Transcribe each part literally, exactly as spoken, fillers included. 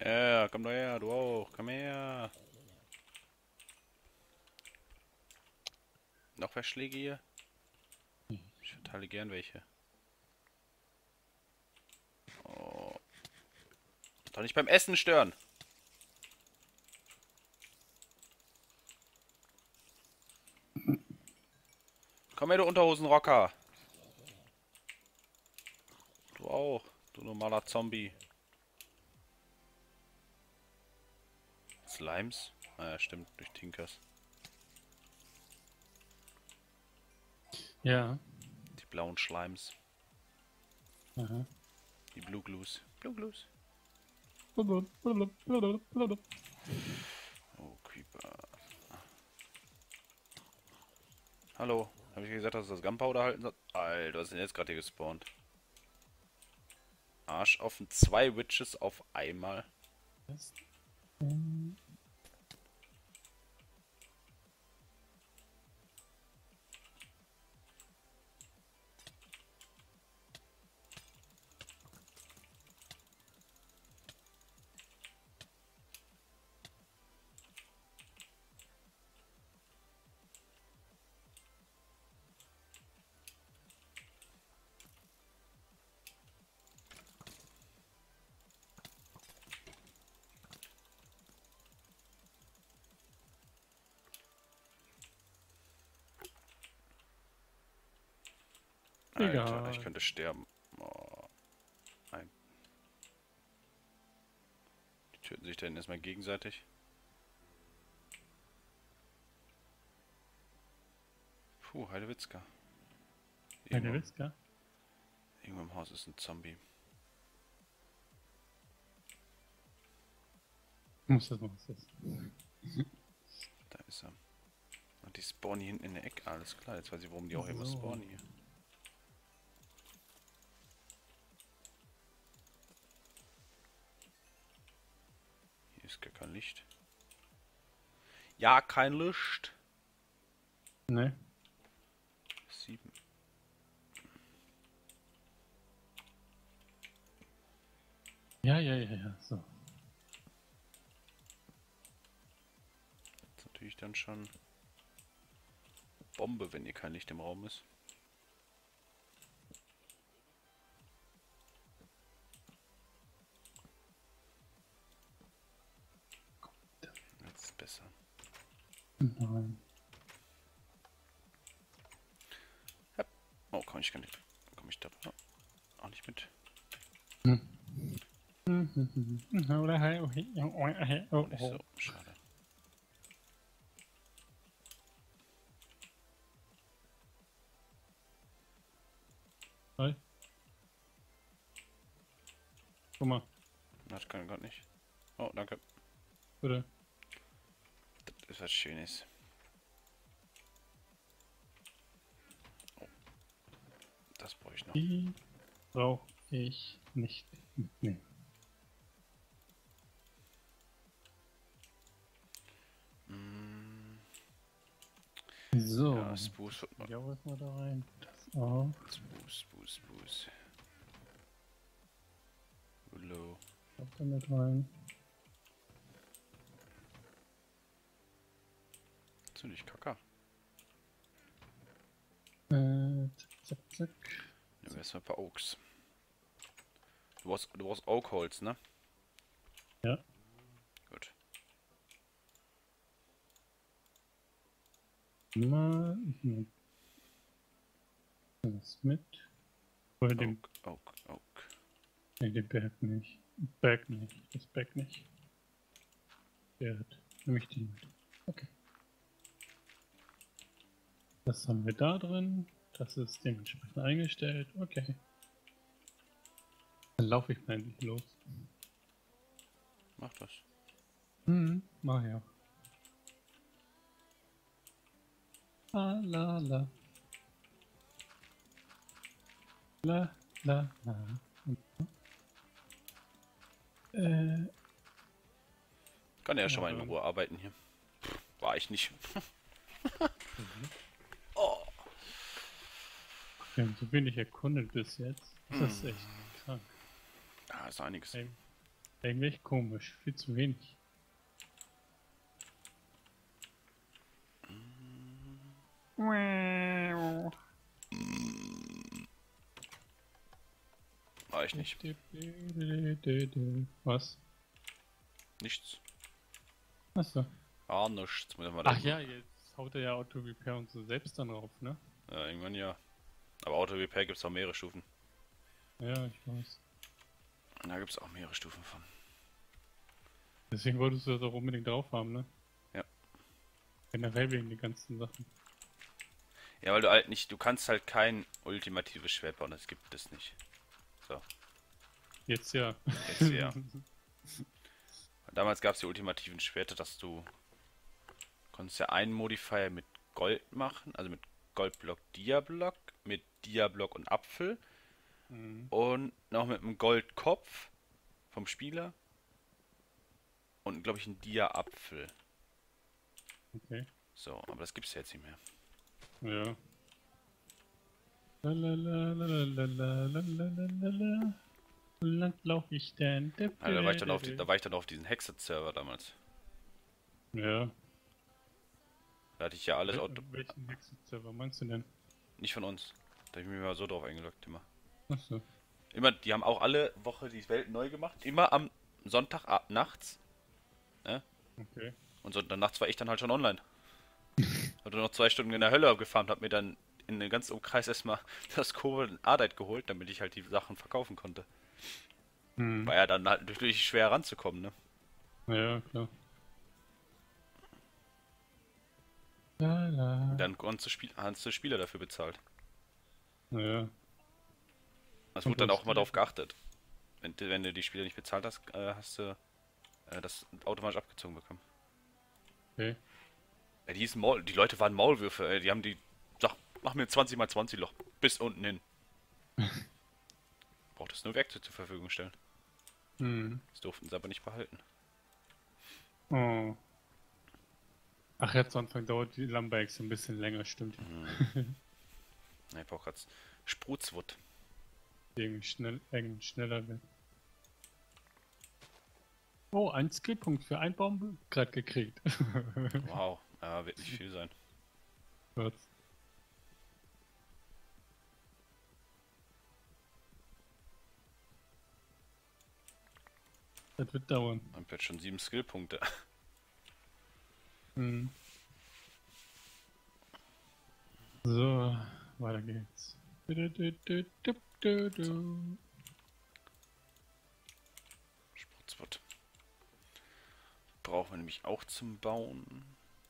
Ja, komm doch her, du auch. Komm her. Noch Verschläge hier? Ich verteile gern welche. Oh. Doch nicht beim Essen stören. Komm her, du Unterhosenrocker. Du auch, du normaler Zombie. Slimes? Ah ja, stimmt, durch Tinkers. Ja. Die blauen Schleims. Aha. Die Blue Glues. Blue Glues. Oh, Creeper. Hallo. Habe ich gesagt, dass du das Gunpowder halten soll? Alter, was ist denn jetzt gerade hier gespawnt? Arsch offen. Zwei Witches auf einmal. Das, ähm, Alter, egal. ich könnte sterben. Oh. Nein. Die töten sich dann erstmal gegenseitig. Puh, Heidewitzka. Eine Irgendwo, Witzka. irgendwo im Haus ist ein Zombie. Muss das mal was. Da ist er. Und die spawnen hier hinten in der Ecke. Alles klar, jetzt weiß ich, warum die auch immer So. spawnen hier. Hier ist gar kein Licht. Ja, kein Licht. Ne? Sieben. Ja, ja, ja, ja. So. Das ist natürlich dann schon Bombe, wenn hier kein Licht im Raum ist. Jetzt ist besser. Nein. Oh, komm ich gar nicht. Komm ich da auch nicht mit. Hm. Oder hey, oh, hey, oh, hey, oh, Nicht oh. so. Schade. Hey. Guck mal, Das kann Gott nicht. Oh, danke. bitte. Das ist was Schönes. Oh. Das brauche ich noch. Die brauche ich nicht mitnehmen. Mm, So. ja, Spruce. Ja, was mal da rein. Das auch. Spruce, Spruce, Spruce. Hello. Auch damit rein. Ziemlich kacker. Äh, zack, zack, zack. Nehmen wir erstmal ein paar Oaks. Du brauchst, du brauchst Oakholz, ne? Ja. Gut. Mal. Ich nehme das mit. Oder den, Oak, Oak, Oak. nee, den Berg nicht. Berg nicht. Das Berg nicht. Der hat nämlich den mit. Okay. Das haben wir da drin. Das ist dementsprechend eingestellt. Okay. Dann laufe ich mal endlich los. Mach das. Hm, mach ich auch. La la la. La la la. Äh. Kann ja schon Ja, mal in dann. Ruhe arbeiten hier. War ich nicht. Mhm. Oh. Wir haben so wenig erkundet bis jetzt. Das ist echt krank. Ja, ist einiges. Hey, Irgendwie echt komisch, viel zu wenig. War ich nicht. Was? Nichts. Achso. Ah, nichts. Muss ich mal Ach denken. ja, jetzt haut er ja Auto-Repair und so selbst dann rauf, ne? Ja, irgendwann ja. Aber Auto-Repair gibt es auch mehrere Stufen. Ja, ich weiß. Und da gibt es auch mehrere Stufen von. Deswegen wolltest du das auch unbedingt drauf haben, ne? Ja. Generell wegen den ganzen Sachen. Ja, weil du halt nicht, du kannst halt kein ultimatives Schwert bauen, das gibt es nicht. So, Jetzt ja. jetzt ja. Damals gab es die ultimativen Schwerter, dass du konntest ja einen Modifier mit Gold machen, also mit Goldblock, Diablock, mit Diablock und Apfel Mhm. und noch mit einem Goldkopf vom Spieler und glaube ich ein Dia-Apfel. Okay. So, aber das gibt's ja jetzt nicht mehr. Ja. Lalalalalalalalalala. Wo lang lauf ich denn? Also, da war ich dann auf die, da war ich dann auf diesen Hexet-Server damals. Ja. Da hatte ich ja alles Wel Auto welchen Hexen-Server meinst du denn? nicht von uns. Da habe ich mich mal so drauf eingeloggt immer. Achso. Immer, die haben auch alle Woche die Welt neu gemacht. Immer am Sonntag ab nachts. Ne? Okay. Und so, dann nachts war ich dann halt schon online. Hatte noch zwei Stunden in der Hölle gefarmt, hab mir dann in den ganzen Umkreis erstmal das Kobold und Ardite geholt, damit ich halt die Sachen verkaufen konnte. Hm. War ja dann halt natürlich schwer ranzukommen, ne? Ja, klar. Lala. Dann konntest du, Spiel, hast du Spieler dafür bezahlt. Ja. Es Und wurde dann was auch immer darauf geachtet. Wenn, du- wenn du die Spieler nicht bezahlt hast, äh, hast du äh, das automatisch abgezogen bekommen. Okay. Ja, die, hießen Maul, die Leute waren Maulwürfe, ey. Die haben die. Sag, mach mir zwanzig mal zwanzig Loch. Bis unten hin. Brauchtest nur Werkzeug zur Verfügung stellen. Hm. Das durften sie aber nicht behalten. Oh. Ach, jetzt am Anfang dauert die Lumberjacks ein bisschen länger, stimmt. Mhm. Ne, ich brauch grad Sprutzwood. Irgendwie schnell, irgendwie schneller wird. Oh, ein Skillpunkt für einen Baum gerade gekriegt. Wow, ja, wird nicht viel sein. Was? Das wird dauern. Man hat schon sieben Skillpunkte. Hm. So, weiter geht's. Du, du, du, du, du, du, du. Sprutzwood. Brauchen wir nämlich auch zum Bauen.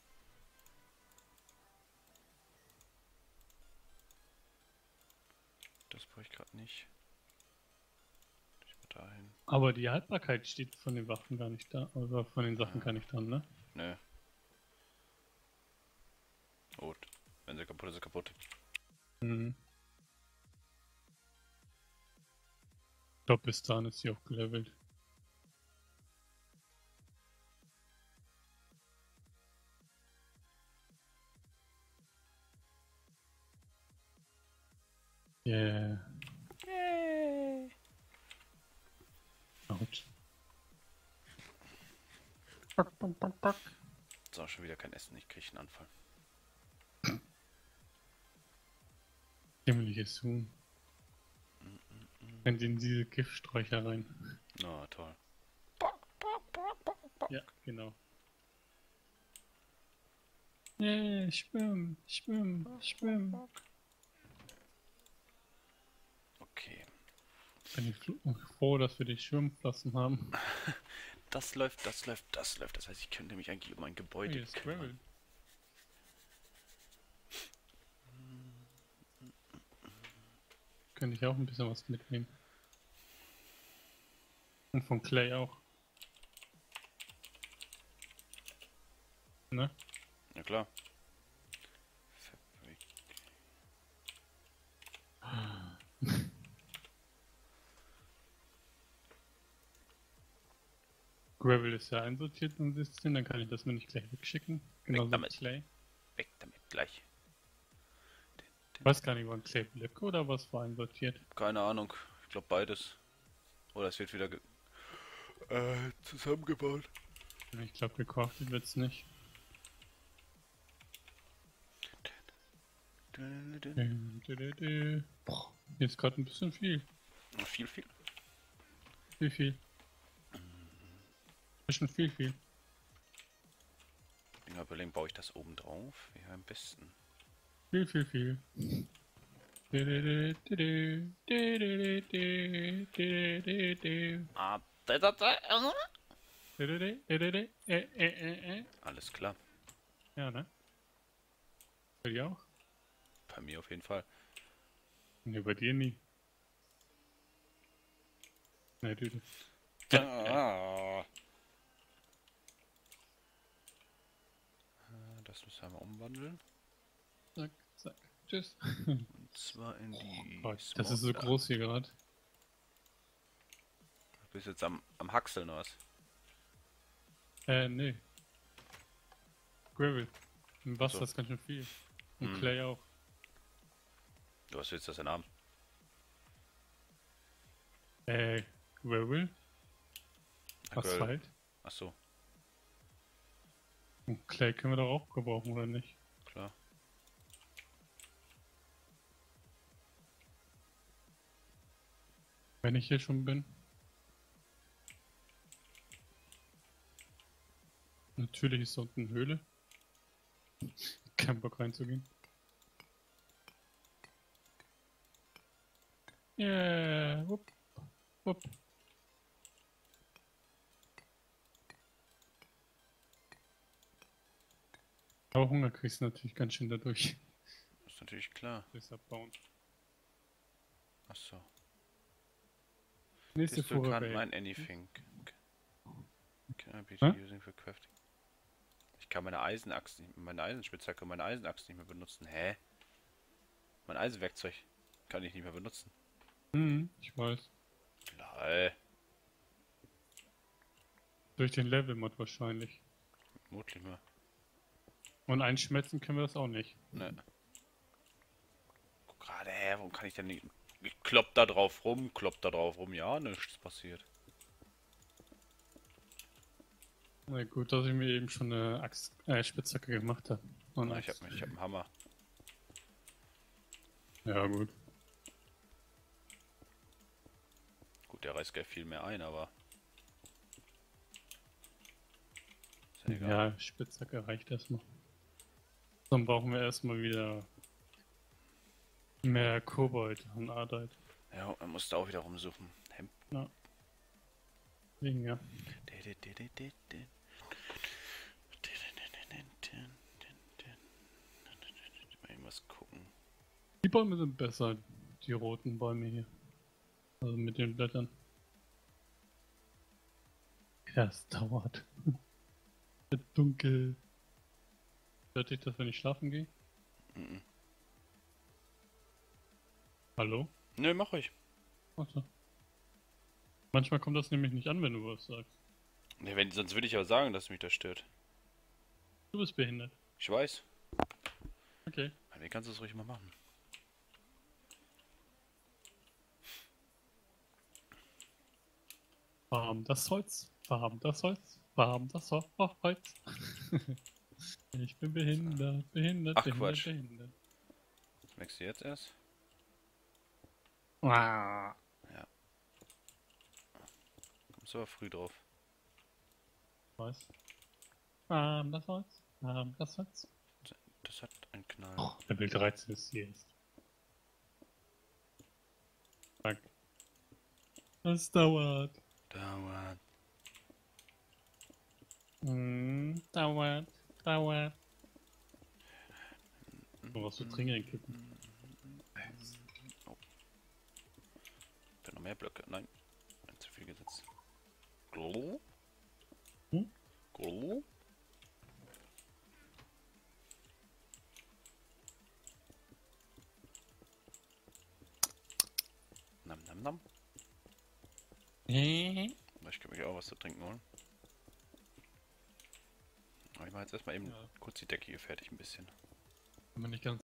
Das brauche ich gerade nicht. Ich mal dahin. Aber die Haltbarkeit steht von den Waffen gar nicht da, oder von den Sachen gar nicht dran, ne? Nö. Gut. Wenn sie kaputt ist, sie kaputt. Mhm. Ich glaube, bis dahin ist sie auch gelevelt. Yeah. Yay. Out. Back, back, back, back. So, schon wieder kein Essen. Ich kriege einen Anfall. Himmlisches Huhn. Rennt in diese Giftsträucher rein. Na, toll. Ja, genau. Yeah, schwimm, schwimm, schwimm. Okay. Bin ich froh, dass wir die Schwimmflossen haben. Das läuft, das läuft, das läuft. Das heißt, ich könnte mich eigentlich um ein Oh, Gebäude hier ist kümmern. Gravel. Könnte ich auch ein bisschen was mitnehmen. Und von Clay auch. Ne? Ja klar. Fabrik. Gravel ist ja einsortiert im System, dann kann ich das mir nicht gleich wegschicken. Genauso wie damit. Clay. Weg damit gleich. Ich weiß gar nicht, wann Clay Blöcke oder was war einsortiert. Keine Ahnung. Ich glaube beides. Oder es wird wieder ge äh, zusammengebaut. Ich glaube, gecraftet wird's nicht. Boah, hier ist gerade ein bisschen viel. Viel, viel. Viel, viel. Bisschen viel, viel. Ich bin mal überlegen, baue ich das oben drauf? Ja, am besten. Viel, viel, viel. Ah, da, da, da. Alles klar. Ja, ne? Bei dir auch? Bei mir auf jeden Fall. Ne, bei dir nie. Ne, du. Ah. Das müssen wir einmal umwandeln. Zack, zack. Tschüss. Und zwar in die. Oh, das ist so Smoke. groß hier gerade. Du bist jetzt am, am Hackseln oder was? Äh, ne. Gravel. Im Wasser So. ist ganz schön viel. Und Hm. Clay auch. Du, was willst du das denn haben? Äh, Gravel? Asphalt? Achso, Und Clay können wir doch auch gebrauchen, oder nicht? klar. Wenn ich hier schon bin. Natürlich ist da unten eine Höhle. Kein Bock reinzugehen. Yeah, wupp, wupp. Aber Hunger kriegst du natürlich ganz schön dadurch. Ist natürlich klar. Durchs Abbauen. Achso. Nächste This tool Fuhre can't weg. mine anything. Can I be Hä? using for crafting? Ich kann meine Eisenaxt nicht, meine Eisenspitzhacke und meine Eisenaxt nicht mehr benutzen. Hä? Mein Eisenwerkzeug kann ich nicht mehr benutzen. Hm, ich weiß. Lol. Durch den Level-Mod wahrscheinlich. Vermutlich mal. Und einschmelzen können wir das auch nicht. Ne. Guck gerade, hä, warum kann ich denn nicht. Ich klopp da drauf rum, klopp da drauf rum. Ja, nichts passiert. Na gut, dass ich mir eben schon eine Axt, äh, Spitzhacke gemacht habe. Und Na, ich hab, Axt. ich hab einen Hammer. Ja gut. Gut, der reißt gleich viel mehr ein, aber. Ist ja egal. Ja, Spitzhacke reicht erstmal. Dann brauchen wir erstmal wieder mehr Kobold und Ardite. Ja, man muss da auch wieder rumsuchen. Hemd. Wegen ja. Mal irgendwas gucken. Die Bäume sind besser, die roten Bäume hier. Also mit den Blättern. Ja, es dauert. Wird dunkel. Hört dich das, wenn ich schlafen gehe? Mhm. Hallo? Nö, mach ich. Achso. Manchmal kommt das nämlich nicht an, wenn du was sagst. Ne, wenn, sonst würde ich aber sagen, dass mich das stört. Du bist behindert. Ich weiß. Okay. Wie kannst du es ruhig mal machen? Farm das Holz. Farm das Holz. Farm das Ho Ho Holz. Ich bin behindert, behindert, Ach, behindert, Quatsch. behindert. Merkst du jetzt erst? Ah. Kommst du aber früh drauf. Was? Farm das Holz. Farm das Holz. Das hat einen Knall. Oh, Level dreizehn ist hier jetzt. Fuck. Das dauert. Dauert. Mm, dauert. Dauert. Du brauchst so Trinken kippen. Oh. Ich noch mehr Blöcke. Nein. Zu viel gesetzt. Glou. Hm? Glou. Nam nam nam. Hä? Ich kann mich auch was zu trinken holen. Aber ich mache jetzt erstmal eben Ja. kurz die Decke hier fertig ein bisschen. Kann man nicht ganz